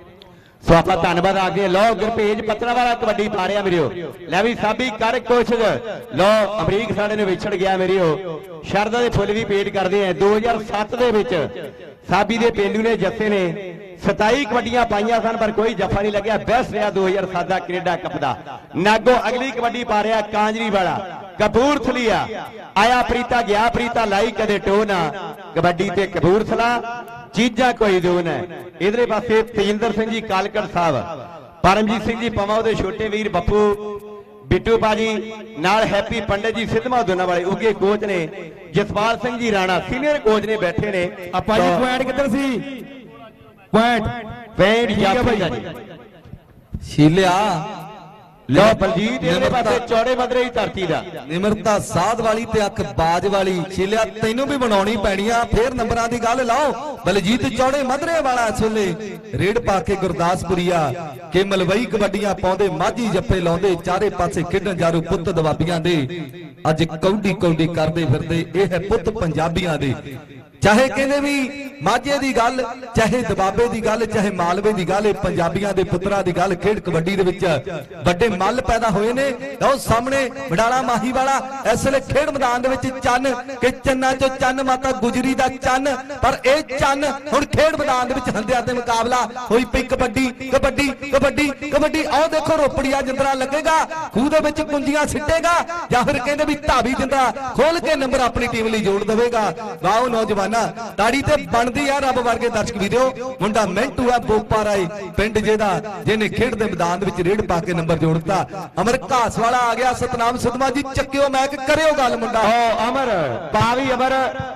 सो आप धन्यवाद आखिए लो गुरभेज पत्रा वाला कबड्डी पा रहा मेरियो लै भी साबी कर कोशिश लो अमरीक साडे ने विछड़ गया मेरियो शरदा दे फुल भी पेट करते हैं दो हजार सत्त दे विच साबी दे पेंडू ने जत्थे ने सताई कबड्डियां पाइयां सन पर कोई जफा नहीं लग्या बेस्ट रहा दो हजार सत्त का कनेडा कप दा नागो अगली कबड्डी पा रहा कांजरी वाला कपूरथलिया आया प्रीता गया प्रीता लाई कदे टोना कबड्डी ते कपूरथला चीजा कोई दो है इधरे पासे तेजिंदर सिंह जी कालकट साहब परमजीत सिंह जी पवा उहदे छोटे वीर बप्पू बिट्टू भाजी नाल हैप्पी पंडित जी सिद्धमा दोना वाले उगे कोच ने जसपाल सिंह जी राणा सीनियर कोच ने बैठे ने आपा जी पॉइंट किधर सी पॉइंट पॉइंट जाफर जी शीलिया लो बलजीत इधरे पासे चौड़े मदरे ही धरती दा निमरता साध वाली ते अख बाज वाली शीलिया तैनू भी बनाउणी पैणी आ फिर नंबरां दी गल लाओ बलजीत चौड़े मदरे वाला इस वेले रेड पा के गुरदासपुरिया के मलवई कबड्डियां पाउंदे माझी जप्पे लाउंदे चारे पासे खेडण जारू पुੱਤ दबाबियां दे अज कौडी कौडी करदे फिरदे ये है पुੱਤ पंजाबियां दे चाहे कहने भी माझे की गल चाहे दबाबे की गल चाहे मालवे की गल पंजाबियों के पुत्रा की गल खेड कबड्डी दे विच बड़े मल पैदा हुए ने लो सामने बडाला माही वाला इस वेले खेड मैदान दे विच चन्न के चन्ना चो चन्न माता गुजरी दा चन्न पर ए चन्न हुण खेड मैदान दे विच हंदिया ते मुकाबला होई पई कबड्डी कबड्डी कबड्डी कबड्डी आओ देखो रोपड़िया जिंदरा लगेगा खूह दे विच कुंजियां सिੱਟेगा या फिर कहंदे भी धावी जिंदरा खोल के नंबर अपनी टीम लई जोड़ देवेगा वाओ नौजवान ਬਗਾਨਾ ਤਾੜੀ ਤੇ ਬਣਦੀ ਆ ਰੱਬ ਵਰਗੇ ਦਰਸ਼ਕ ਵੀਰੋ। ਮੁੰਡਾ ਮਿੰਟੂ ਆ ਬੋਪਾਰਾਏ ਪਿੰਡ ਜਿਹਦਾ ਜਿਹਨੇ ਖੇਡ ਦੇ ਮੈਦਾਨ ਦੇ ਵਿੱਚ ਰੇਡ ਪਾ ਕੇ ਨੰਬਰ ਜੋੜਤਾ। ਅਮਰ ਘਾਸ ਵਾਲਾ ਆ ਗਿਆ ਸਤਨਾਮ ਸਿੱਧਵਾਂ ਜੀ ਚੱਕਿਓ ਮੈਕ ਕਰਿਓ ਗੱਲ ਮੁੰਡਾ। ਅਮਰ ਪਾਵੀ ਅਮਰ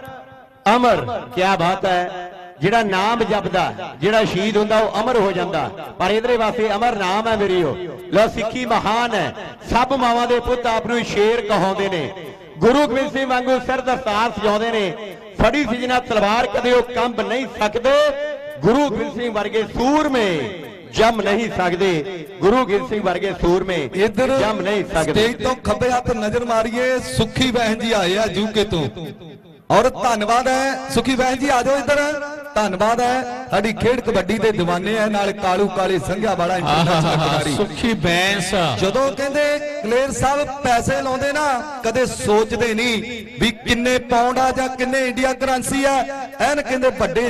ਅਮਰ ਕੀ ਬਾਤ ਹੈ। ਜਿਹੜਾ ਨਾਮ ਜਪਦਾ ਜਿਹੜਾ ਸ਼ਹੀਦ ਹੁੰਦਾ ਉਹ ਅਮਰ ਹੋ ਜਾਂਦਾ, ਪਰ ਇਧਰੇ ਵਾਸਤੇ ਅਮਰ ਨਾਮ ਹੈ ਮੇਰੀਓ। ਲੋ ਸਿੱਖੀ ਮਹਾਨ ਹੈ, ਸਭ ਮਾਵਾਂ ਦੇ ਪੁੱਤ ਆਪ ਨੂੰ ਸ਼ੇਰ ਕਹਾਉਂਦੇ ਨੇ। ਗੁਰੂ ਗੋਬਿੰਦ ਸਿੰਘ ਵਾਂਗੂ ਸਿਰ ਦਸਤਾਰ ਸਜਾਉਂਦੇ ਨੇ। ਫੜੀ ਸੀ ਜਿਨ੍ਹਾਂ ਤਲਵਾਰ ਕਦੇ ਉਹ ਕੰਬ ਨਹੀਂ ਸਕਦੇ। ਗੁਰੂ ਗੋਬਿੰਦ ਸਿੰਘ ਵਰਗੇ ਸੂਰਮੇ ਜੰਮ ਨਹੀਂ ਸਕਦੇ। ਗੁਰੂ ਗੋਬਿੰਦ ਸਿੰਘ ਵਰਗੇ ਸੂਰਮੇ ਇਧਰ ਜੰਮ ਨਹੀਂ ਸਕਦੇ। ਸਟੇਜ ਤੋਂ ਖੱਬੇ ਹੱਥ ਨਜ਼ਰ ਮਾਰੀਏ ਸੁੱਖੀ ਬਹਿਨ ਜੀ ਆਏ ਆ ਯੂਕੇ ਤੋਂ, ਔਰ ਧੰਨਵਾਦ ਹੈ ਸੁਖੀ ਬਹਿਨ ਜੀ, ਆ ਜਾਓ ਇੱਧਰ। ਧੰਨਵਾਦ ਹੈ ਸਾਡੀ ਖੇਡ ਕਬੱਡੀ ਦੇ دیਵਾਨੇ ਆ, ਨਾਲ ਕਾਲੂ ਕਾਲੇ ਸੰਘਿਆ ਵਾਲਾ ਇੰਟਰਨੈਸ਼ਨਲ ਖਿਡਾਰੀ ਸੁਖੀ ਬੈਂਸ। ਜਦੋਂ ਕਹਿੰਦੇ ਕਲੇਰ ਸਾਹਿਬ ਪੈਸੇ ਲਾਉਂਦੇ ਨਾ ਕਦੇ ਸੋਚਦੇ ਨਹੀਂ ਵੀ ਕਿੰਨੇ ਪਾਉਂਡ ਆ ਜਾਂ ਕਿੰਨੇ ਇੰਡੀਆ ਕਰੰਸੀ ਆ। ਐਨ ਕਹਿੰਦੇ ਵੱਡੇ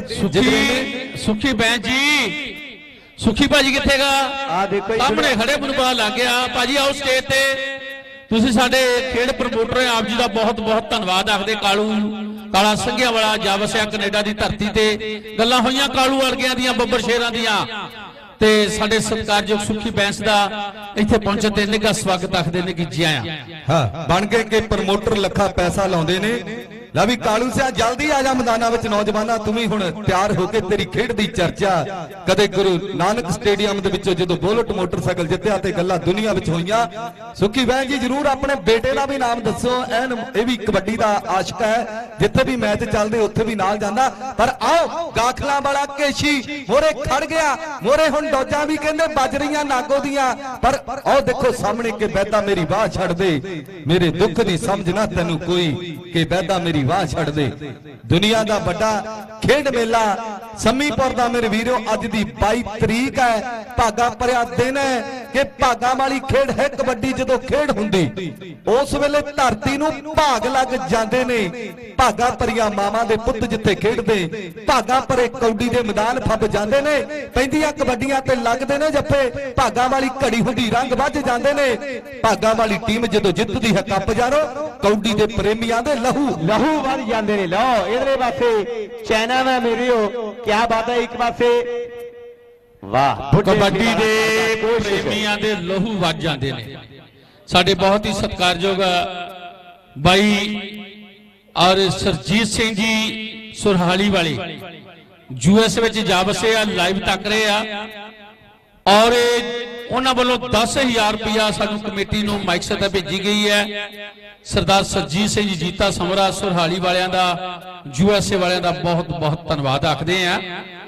ਸੁਖੀ ਸੁਖੀ ਬੈਂਸ ਜੀ। ਸੁਖੀ ਭਾਜੀ ਕਿੱਥੇਗਾ? ਆ ਦੇਖੋ ਸਾਹਮਣੇ ਖੜੇ, ਮੈਨੂੰ ਪਤਾ ਲੱਗ ਗਿਆ। ਭਾਜੀ ਆਓ ਸਟੇਜ ਤੇ। ਤੁਸੀਂ ਸਾਡੇ ਖੇਡ ਪ੍ਰਮੋਟਰ ਆਪ ਜੀ ਦਾ ਬਹੁਤ ਬਹੁਤ ਧੰਨਵਾਦ ਆਖਦੇ। ਕਾਲੂ ਕਾਲਾ ਸੰਘਿਆ ਵਾਲਾ ਜਾ ਵਸਿਆ ਕੈਨੇਡਾ ਦੀ ਧਰਤੀ ਤੇ। ਗੱਲਾਂ ਹੋਈਆਂ ਕਾਲੂ ਵਰਗਿਆਂ ਦੀਆਂ, ਬੱਬਰ ਸ਼ੇਰਾਂ ਦੀਆਂ, ਤੇ ਸਾਡੇ ਸਤਿਕਾਰਯੋਗ ਸੁਖੀ ਬੈਂਸ ਦਾ ਇੱਥੇ ਪਹੁੰਚਣ ਤੇ ਨਿੱਘਾ ਸਵਾਗਤ ਆਖਦੇ ਨੇ ਕਿ ਜੀ ਆਇਆਂ। ਹਾਂ ਬਣ ਕੇ ਕਿ ਪ੍ਰਮੋਟਰ ਲੱਖਾਂ ਪੈਸਾ ਲਾਉਂਦੇ ਨੇ। ਲੈ ਵੀ ਕਾਲੂ ਸਿਆ ਜਲਦੀ ਆ ਜਾ ਮੈਦਾਨਾਂ ਵਿੱਚ ਨੌਜਵਾਨਾਂ, ਤੂੰ ਵੀ ਹੁਣ ਤਿਆਰ ਹੋ ਕੇ ਤੇਰੀ ਖੇਡ ਦੀ ਚਰਚਾ। ਕਦੇ ਗੁਰੂ ਨਾਨਕ ਸਟੇਡੀਅਮ ਦੇ ਵਿੱਚੋਂ ਜਦੋਂ ਬੁਲਟ ਮੋਟਰਸਾਈਕਲ ਜਿੱਤਿਆ ਤੇ ਗੱਲਾਂ ਦੁਨੀਆ ਵਿੱਚ ਹੋਈਆਂ। ਸੁਖੀ ਬਹਿਨ ਜੀ ਜਰੂਰ ਆਪਣੇ ਬੇਟੇ ਦਾ ਵੀ ਨਾਮ ਦੱਸੋ। ਐਨ ਇਹ ਵੀ ਕਬੱਡੀ ਦਾ ਆਸ਼ਕ ਹੈ, ਜਿੱਥੇ ਵੀ ਮੈਚ ਚੱਲਦੇ ਉੱਥੇ ਵੀ ਨਾਲ ਜਾਂਦਾ। ਪਰ ਆਓ ਗਾਖਲਾਂ ਵਾਲਾ ਕੇਸ਼ੀ ਮੋਰੇ ਖੜ ਗਿਆ। ਮੋਰੇ ਹੁਣ ਡੋਜਾਂ ਵੀ ਕਹਿੰਦੇ ਵੱਜ ਰਹੀਆਂ ਨਾਗੋ ਦੀਆਂ। ਪਰ ਆਓ ਦੇਖੋ ਸਾਹਮਣੇ ਕਿ ਬੈਦਾ ਮੇਰੀ ਬਾਹ ਛੱਡ ਦੇ, ਮੇਰੇ ਦੁੱਖ ਦੀ ਸਮਝ ਨਾ ਤੈਨੂੰ ਕੋਈ, ਕਿ ਬੈਦਾ ਮੇਰੀ ਵਾਹ ਛੱਡ ਦੇ। ਦੁਨੀਆ ਦਾ ਵੱਡਾ ਖੇਡ ਮੇਲਾ ਸੰਮੀਪੁਰ ਦਾ ਮੇਰੇ ਵੀਰੋ ਅੱਜ ਦੀ ਬਾਈ ਤਰੀਕ ਹੈ। ਭਾਗਾ ਭਰਿਆ ਦਿਨ ਹੈ ਕਿ ਭਾਗਾ ਵਾਲੀ ਖੇਡ ਹੈ ਕਬੱਡੀ। ਜਦੋਂ ਖੇਡ ਹੁੰਦੀ ਉਸ ਵੇਲੇ ਧਰਤੀ ਨੂੰ ਭਾਗ ਲੱਗ ਜਾਂਦੇ ਨੇ। ਭਾਗਾ ਭਰੀਆਂ ਮਾਵਾਂ ਦੇ ਪੁੱਤ ਜਿੱਥੇ ਖੇਡਦੇ, ਭਾਗਾ ਭਰੇ ਕੌਡੀ ਦੇ ਮੈਦਾਨ ਫੱਬ ਜਾਂਦੇ ਨੇ। ਪੈਂਦੀਆਂ ਕਬੱਡੀਆਂ ਤੇ ਲੱਗਦੇ ਨੇ ਜੱਫੇ। ਭਾਗਾ ਵਾਲੀ ਘੜੀ ਹੁੰਦੀ ਰੰਗ ਵੱਜ ਜਾਂਦੇ ਨੇ। ਭਾਗਾ ਵਾਲੀ ਟੀਮ ਜਦੋਂ ਜਿੱਤਦੀ ਹੈ ਕੱਪ ਜਾਰੋ, ਕੌਡੀ ਦੇ ਪ੍ਰੇਮੀਆਂ ਦੇ ਲਹੂ ਲਹੂ ਵੱਧ ਜਾਂਦੇ ਨੇ। ਲਓ ਇਧਰੇ ਪਾਸੇ ਚਾਈਨਾ ਮੈਂ ਮੇਰੀਓ ਕੀ ਬਾਤ ਹੈ। ਇੱਕ ਪਾਸੇ ਵਾਹ ਕਬੱਡੀ ਦੇ ਪ੍ਰੇਮੀਆਂ ਦੇ ਲਹੂ ਵੱਜ ਜਾਂਦੇ ਨੇ। ਸਾਡੇ ਬਹੁਤ ਹੀ ਸਤਿਕਾਰਯੋਗ ਬਾਈ ਔਰ ਸਰਜੀਤ ਸਿੰਘ ਜੀ ਸੁਰਹਾਲੀ ਵਾਲੇ ਯੂ ਐਸ ਵਿੱਚ ਜਾ ਵਸੇ ਆ, ਲਾਈਵ ਤੱਕ ਰਹੇ ਆ। ਔਰ ਉਹਨਾਂ ਵੱਲੋਂ ਦਸ ਹਜ਼ਾਰ ਰੁਪਇਆ ਸਾਨੂੰ ਕਮੇਟੀ ਨੂੰ ਮਾਈਕ ਸਤਾ ਭੇਜੀ ਗਈ ਹੈ। ਸਰਦਾਰ ਸਰਜੀਤ ਸਿੰਘ ਜੀ ਜੀਤਾ ਸਮਰਾ ਸੁਰਹਾਲੀ ਵਾਲਿਆਂ ਦਾ, ਯੂ ਐਸ ਏ ਵਾਲਿਆਂ ਦਾ ਬਹੁਤ ਬਹੁਤ ਧੰਨਵਾਦ ਆਖਦੇ ਆ।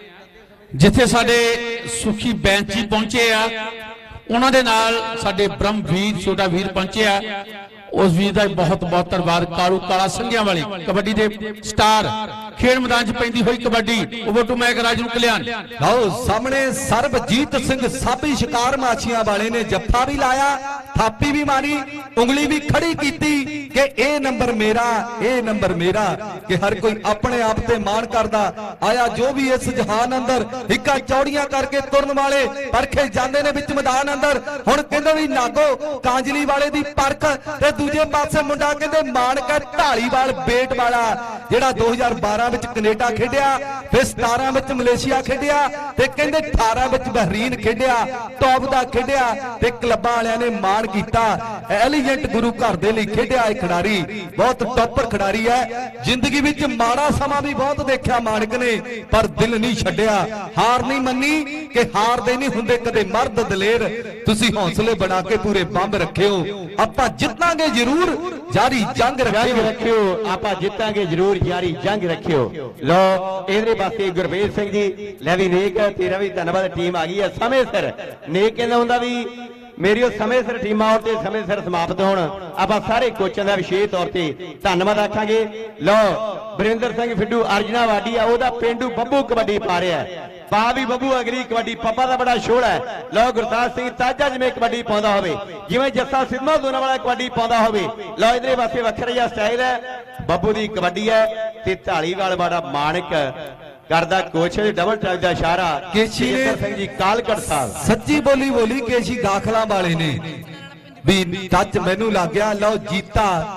ਜਿੱਥੇ ਸਾਡੇ ਸੁਖੀ ਬੈਂਚ ਜੀ ਪਹੁੰਚੇ ਆ, ਉਹਨਾਂ ਦੇ ਨਾਲ ਸਾਡੇ ਬ੍ਰਹਮਵੀਰ ਛੋਟਾ ਵੀਰ ਪਹੁੰਚੇ ਆ। ਉਸ ਵੀਰ ਦਾ ਬਹੁਤ ਬਹੁਤ ਧੰਨਵਾਦ। ਕਾਲੂ ਕਾਲਾ ਸੰਘਿਆ ਵਾਲੀ ਕਬੱਡੀ ਦੇ ਸਟਾਰ, ਖੇਡ ਮੈਦਾਨ 'ਚ ਪੈਂਦੀ ਹੋਈ ਕਬੱਡੀ। ਓਵਰ ਟੂ ਮੈਕ ਰਾਜ ਨੂੰ ਕਲਿਆਣ। ਲਓ ਸਾਹਮਣੇ ਸਰਬਜੀਤ ਸਿੰਘ ਸਾਬੀ ਸ਼ਿਕਾਰ ਮਾਛੀਆਂ ਵਾਲੇ ਨੇ ਜੱਫਾ ਵੀ ਲਾਇਆ, ਥਾਪੀ ਵੀ ਮਾਰੀ, ਉਂਗਲੀ ਵੀ ਖੜੀ ਕੀਤੀ ਕਿ ਇਹ ਨੰਬਰ ਮੇਰਾ, ਇਹ ਨੰਬਰ ਮੇਰਾ। ਕਿ ਹਰ ਕੋਈ ਆਪਣੇ ਆਪ ਤੇ ਮਾਣ ਕਰਦਾ ਆਇਆ। ਜੋ ਵੀ ਇਸ ਜਹਾਨ ਅੰਦਰ ਹਿੱਕਾਂ ਚੌੜੀਆਂ ਕਰਕੇ ਤੁਰਨ ਵਾਲੇ ਪਰਖੇ ਜਾਂਦੇ ਨੇ ਵਿੱਚ ਮੈਦਾਨ ਅੰਦਰ। ਹੁਣ ਕਹਿੰਦੇ ਵੀ ਨਾਗੋ ਕਾਂਜਲੀ ਵਾਲੇ ਦੀ ਪਰਖ, ਤੇ ਦੂਜੇ ਪਾਸੇ ਮੁੰਡਾ ਕਹਿੰਦੇ ਮਾਨਕ ਢਾਲੀਵਾਲ ਬੇਟ ਵਾਲਾ, ਜਿਹੜਾ ਦੋ ਹਜ਼ਾਰ ਬਾਰਾਂ ਵਿੱਚ ਕੈਨੇਡਾ ਖੇਡਿਆ, ਫਿਰ ਸਤਾਰਾਂ ਵਿੱਚ ਮਲੇਸ਼ੀਆ ਖੇਡਿਆ, ਤੇ ਕਹਿੰਦੇ ਅਠਾਰਾਂ ਵਿੱਚ ਬਹਿਰੀਨ ਖੇਡਿਆ, ਟੌਪ ਦਾ ਖੇਡਿਆ, ਤੇ ਕਲੱਬਾਂ ਵਾਲਿਆਂ ਨੇ ਮਾਣ ਕੀਤਾ। ਐਲੀਜੈਂਟ ਗੁਰੂ ਘਰ ਦੇ ਲਈ ਖੇਡਿਆ ਇਹ ਖਿਡਾਰੀ, ਬਹੁਤ ਟੌਪਰ ਖਿਡਾਰੀ ਹੈ। ਜ਼ਿੰਦਗੀ ਵਿੱਚ ਮਾੜਾ ਸਮਾਂ ਵੀ ਬਹੁਤ ਦੇਖਿਆ ਮਾਨਕ ਨੇ, ਪਰ ਦਿਲ ਨਹੀਂ ਛੱਡਿਆ, ਹਾਰ ਨਹੀਂ ਮੰਨੀ ਕਿ ਹਾਰਦੇ ਨਹੀਂ ਹੁੰਦੇ ਕਦੇ ਮਰਦ ਦਲੇਰ। ਤੁਸੀਂ ਹੌਸਲੇ ਬਣਾ ਕੇ ਪੂਰੇ ਬੰਬ ਰੱਖਿਓ, ਆਪਾਂ ਜਿੱਤਾਂਗੇ ਜ਼ਰੂਰ, ਜਾਰੀ ਜੰਗ ਰੱਖਿਓ। ਆਪਾਂ ਜਿੱਤਾਂਗੇ ਜ਼ਰੂਰ, ਜਾਰੀ ਜੰਗ ਰੱਖਿਓ। ਲੋ ਇਧਰੇ ਪਾਸੇ ਗੁਰਵੇਲ ਸਿੰਘ ਜੀ, ਲੈ ਵੀ ਨੇਕ ਤੇਰਾ ਵੀ ਧੰਨਵਾਦ। ਟੀਮ ਆ ਗਈ ਹੈ ਸਮੇਂ ਸਿਰ। ਨੇਕ ਕਹਿੰਦਾ ਹੁੰਦਾ ਵੀ ਮੇਰੀ ਉਹ ਸਮੇਂ ਸਿਰ ਟੀਮਾਂ ਔਰ ਤੇ ਸਮੇਂ ਸਿਰ ਸਮਾਪਤ ਹੋਣ। ਆਪਾਂ ਸਾਰੇ ਕੋਚਾਂ ਦਾ ਵਿਸ਼ੇਸ਼ ਤੌਰ ਤੇ ਧੰਨਵਾਦ ਆਖਾਂਗੇ। ਲੋ ਬਰਿੰਦਰ ਸਿੰਘ ਫਿੱਡੂ ਅਰਜਨਾ ਵਾਡੀ ਆ, ਉਹਦਾ ਪਿੰਡੂ ਬੱਬੂ ਕਬੱਡੀ ਪਾ ਰਿਹਾ। ਪਾ ਵੀ ਬੱਬੂ ਅਗਲੀ ਕਬੱਡੀ, ਪੱਪਾ ਦਾ ਬੜਾ ਸ਼ੋਰ ਹੈ। ਲਓ ਗੁਰਦਾਸ ਸਿੰਘ ਤਾਜਾ ਜਿਵੇਂ ਕਬੱਡੀ ਪਾਉਂਦਾ ਹੋਵੇ, ਜਿਵੇਂ ਜੱਸਾ ਸਿੱਧਾ ਦੋਨਾਂ ਵਾਲਾ ਕਬੱਡੀ ਪਾਉਂਦਾ ਹੋਵੇ। ਲਓ ਇਧਰੇ ਪਾਸੇ ਵੱਖਰਾ ਜਿਹਾ ਸਟਾਈਲ ਹੈ, ਬੱਬੂ ਦੀ ਕਬੱਡੀ ਹੈ। ਤੇ ਢਾਲੀਵਾਲ ਵਾਲਾ ਮਾਨਕ ਕਰਦਾ ਕੋਚ ਦੇ ਡਬਲ ਟਰੈਕ ਦਾ ਇਸ਼ਾਰਾ। ਕੇਸ਼ੀ ਨੇ ਸਿੰਘ ਜੀ ਕਾਲਕਟ ਸਾਹਿਬ ਸੱਚੀ ਬੋਲੀ ਬੋਲੀ ਕੇਸ਼ੀ ਗਾਖਲਾਂ ਵਾਲੇ ਨੇ ਵੀ ਟੱਚ ਮੈਨੂੰ ਲੱਗ ਗਿਆ। ਲਓ ਜੀਤਾ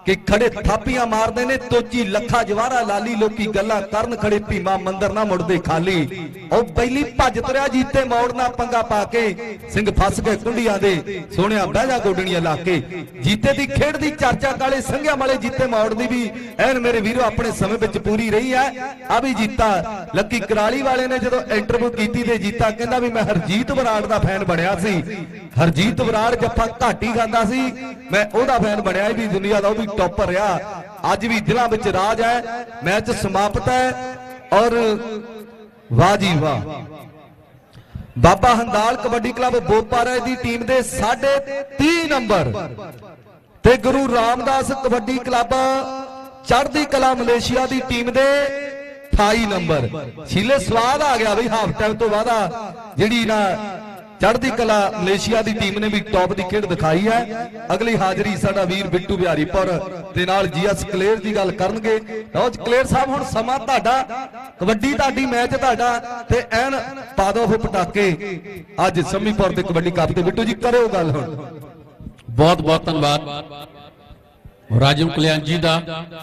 कि खड़े थापियां मारते ने तोची लखा जवारा लाली लोकी गल्लां करन खड़े भीमा मंदिर ना मुड़दे खाली ओ बैली भज तुरिया जीते मोड़ना पंगा पाके सिंह फस गए कुंडियां दे सोहणिया बहजा गोडणियां लाके जीते दी खेड दी चर्चा काले संघिया वाले जीते मोड़ दी भी एन मेरे वीरो अपने समय विच पूरी रही है। आ भी जीता लक्की कराली वाले ने जदों इंटरव्यू कीती ते जीता कहंदा भी मैं हरजीत बराड़ दा फैन बनया सी। हरजीत बराड़ जफ्फा घाट ही गांदा सी, मैं ओहदा फैन बनया भी दुनिया दा भी टॉपर रहा। अज भी दिलों में राज है। मैच समाप्त है और वाह जी वाह बाबा हंदाल कबड्डी क्लब बोपाराय दी टीम दे साढ़े तीह नंबर ते गुरु रामदास कबड्डी क्लब चढ़दी कला मलेशिया दी टीम दे अठाई नंबर। छीले स्वाद आ गया बई हाफ टाइम तो बाद जिहड़ी ना चढ़दी कला मलेशिया की टीम ने भी टॉप की खेड दिखाई है। अगली हाजरी साडा वीर बिट्टू बिहारीपुर दे नाल जीएस कलेर की गल करनगे। लो कलेर साहब हुण समा तुहाडा, कबड्डी तुहाडी, मैच तुहाडा ते ऐन पा दो फिर पटाके अज सम्मीपुर दे कबड्डी कप ते। बिट्टू जी करो गल हुण। बहुत बहुत धन्यवाद राजू कल्याण जी दा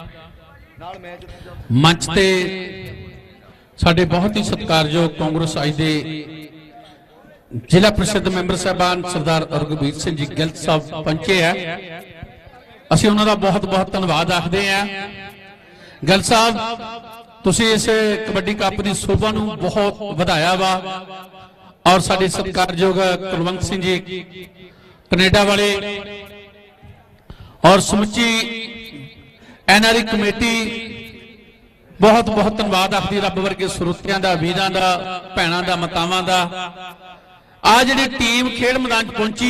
मंच ते साडे बहुत ही सत्कारयोग कांग्रेस आज दे जिला परिषद मैंबर साहबान सरदार रघुबीर सिंह जी गिल साहब पहुंचे है। असीं उन्हां दा बहुत बहुत धन्यवाद आखदे हैं। गिल साहब तुसीं इस कबड्डी कप की शोभा नूं बहुत वधाया वा और साडे सत्कारयोग कुलवंत सिंह जी कनेडा वाले और समुची एनआरई कमेटी बहुत बहुत धन्यवाद आखदी रब वर्गे ਸਰੋਤਿਆਂ ਦਾ, ਵੀਰਾਂ ਦਾ, ਭੈਣਾਂ ਦਾ, ਮਾਤਾਵਾਂ ਦਾ। आ जी टीम खेड मैदान पहुंची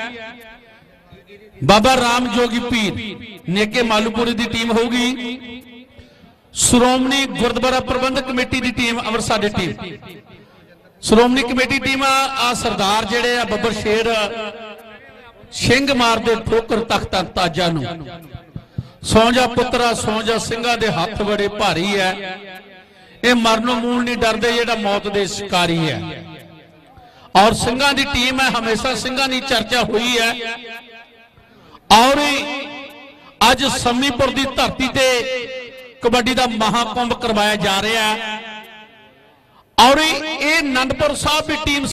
है बाबा राम जोगी पीर नेके मालूपुरी की टीम होगी, श्रोमणी गुरुद्वारा प्रबंधक कमेटी की टीम अमृतसर की टीम, श्रोमणी कमेटी टीम आ सरदार जेड़े आ बब्बर शेर सिंह मारदे ठोकर तख्ता ताजा नूं। सौजा पुत्रा सौजा सिंघां दे हथ बड़े भारी है, ये मरनों मूल नहीं डरदे, जेड़ा मौत दे शिकारी है। और सिंघां दी टीम है, हमेशा सिंघां दी चर्चा हुई है। और अज सम्मीपुर दी धरती ते कबड्डी दा महाकुंभ करवाया जा रहा है और ये आनंदपुर साहब की टीम